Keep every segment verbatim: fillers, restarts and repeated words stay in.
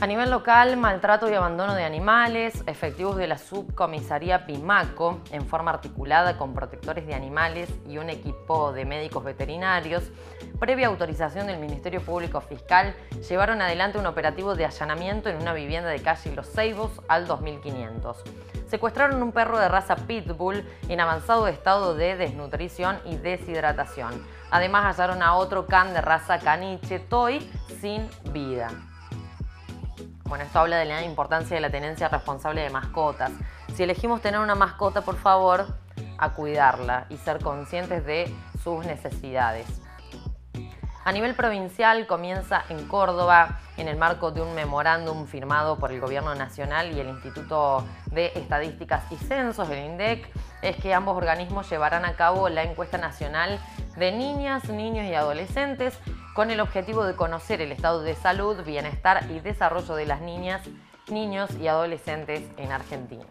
A nivel local, maltrato y abandono de animales, efectivos de la subcomisaría Pimaco, en forma articulada con protectores de animales y un equipo de médicos veterinarios, previa autorización del Ministerio Público Fiscal, llevaron adelante un operativo de allanamiento en una vivienda de calle Los Ceibos al dos mil quinientos. Secuestraron un perro de raza Pitbull en avanzado estado de desnutrición y deshidratación. Además, hallaron a otro can de raza Caniche Toy sin vida. Bueno, esto habla de la importancia de la tenencia responsable de mascotas. Si elegimos tener una mascota, por favor, a cuidarla y ser conscientes de sus necesidades. A nivel provincial, comienza en Córdoba, en el marco de un memorándum firmado por el Gobierno Nacional y el Instituto de Estadísticas y Censos, el INDEC, es que ambos organismos llevarán a cabo la encuesta nacional de niñas, niños y adolescentes con el objetivo de conocer el estado de salud, bienestar y desarrollo de las niñas, niños y adolescentes en Argentina.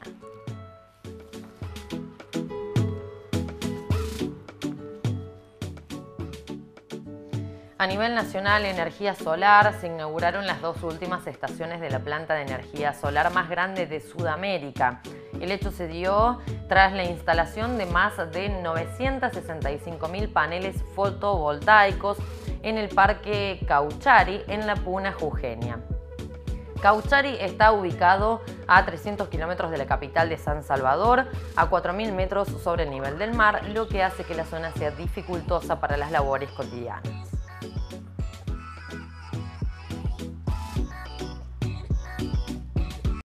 A nivel nacional, energía solar, se inauguraron las dos últimas estaciones de la planta de energía solar más grande de Sudamérica. El hecho se dio tras la instalación de más de novecientos sesenta y cinco mil paneles fotovoltaicos en el Parque Cauchari, en la Puna Jujeña. Cauchari está ubicado a trescientos kilómetros de la capital de San Salvador, a cuatro mil metros sobre el nivel del mar, lo que hace que la zona sea dificultosa para las labores cotidianas.